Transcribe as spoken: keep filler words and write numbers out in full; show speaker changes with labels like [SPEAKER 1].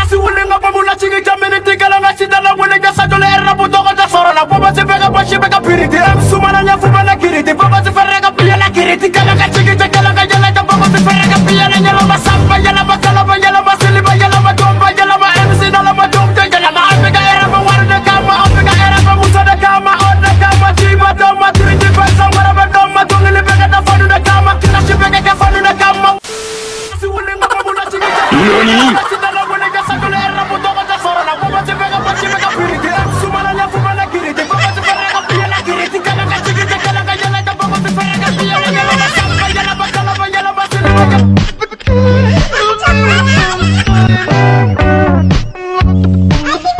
[SPEAKER 1] si wuli nga pamula chigi jamini tigala nga chidala wuli nga sajole era butogo da sorala baba si bega bashi bega piriti em sumana nya fuma na kiriti baba si ferrega pia na kiriti kala nga chigi kala nga jala da baba si ferrega